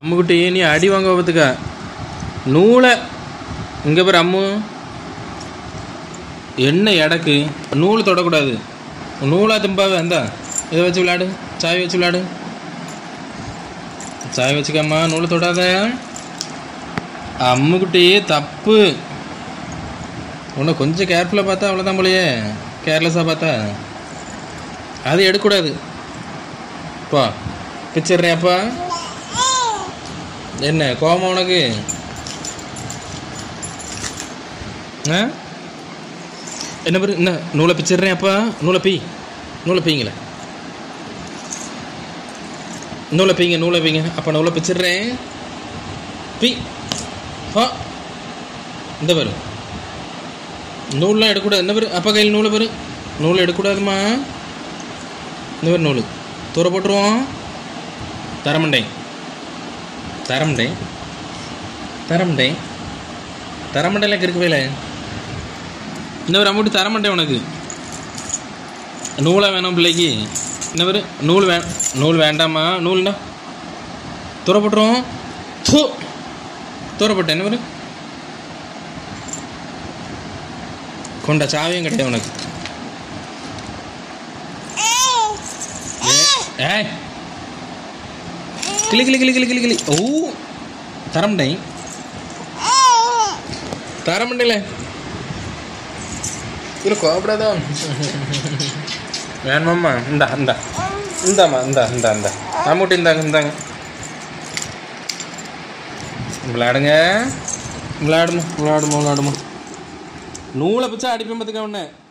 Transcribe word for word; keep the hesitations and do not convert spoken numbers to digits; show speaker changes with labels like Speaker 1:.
Speaker 1: அம்முக்கிட்ட நீ அடி வாங்க பார்த்துக்க. நூலை இங்கே பேர் அம்மு என்ன எடக்கு நூல் தொடக்கூடாது. நூலாக தும்பாவே அந்த இதை வச்சு விளையாடு. சாய் வச்சு விளையாடு. சாய் வச்சுக்கம்மா, நூலை தொடாத. அம்முக்கிட்டே தப்பு. உன்னை கொஞ்சம் கேர்ஃபுல்லாக பார்த்தா அவ்வளோதான் போலையே. கேர்லெஸ்ஸாக பார்த்தா அது எடுக்கக்கூடாது. பா பிச்சிட்றேன்ப்பா. என்ன கோபம் உனக்கு? ஆ என்ன பேர் என்ன நூலை பிச்சிட்றேன் அப்பா. நூலை பீ நூலை பீங்களே. நூலை பீங்க நூலை பீங்க அப்போ நூலை பிச்சிட்றேன். பீ ஆ இந்த பேர் நூல்லாம் எடுக்கக்கூடாது. என்ன பேர் அப்பா கையில் நூலை பேர் நூலை எடுக்கக்கூடாதுமா. இந்த பேர் நூல் தூர போட்டுருவோம். தரமண்டேன் தரமண்டேன் தரமண்டேன் தரமண்டையில் இருக்கு வேலை. இந்த ஒரு அமௌண்ட்டு தரமாட்டேன் உனக்கு. நூலாக வேணும் பிள்ளைக்கு. என்ன பேர் நூல் வே நூல் வேண்டாமா. நூல்னா தூரப்பட்டுரும். தூ தூரப்பட்டேன். என்ன பேர் கொண்ட சாவியும் கிடையாது உனக்கு. ஏ கிளி கிளி கிளி கிளி கிளி கிளி ஓ தரமண்டை தரமண்டையில் இதில் கோபப்படாதா. வேணுமாம்மா இந்தா இந்தா இந்தாம்மா இந்தா இந்தா இந்தா அம்மூட்டி இந்தாங்க இந்தாங்க விளையாடுங்க. விளையாடுமா விளையாடுமா விளையாடுமா. நூலை பிச்சா அடிப்பேன் பார்த்துக்க உடனே.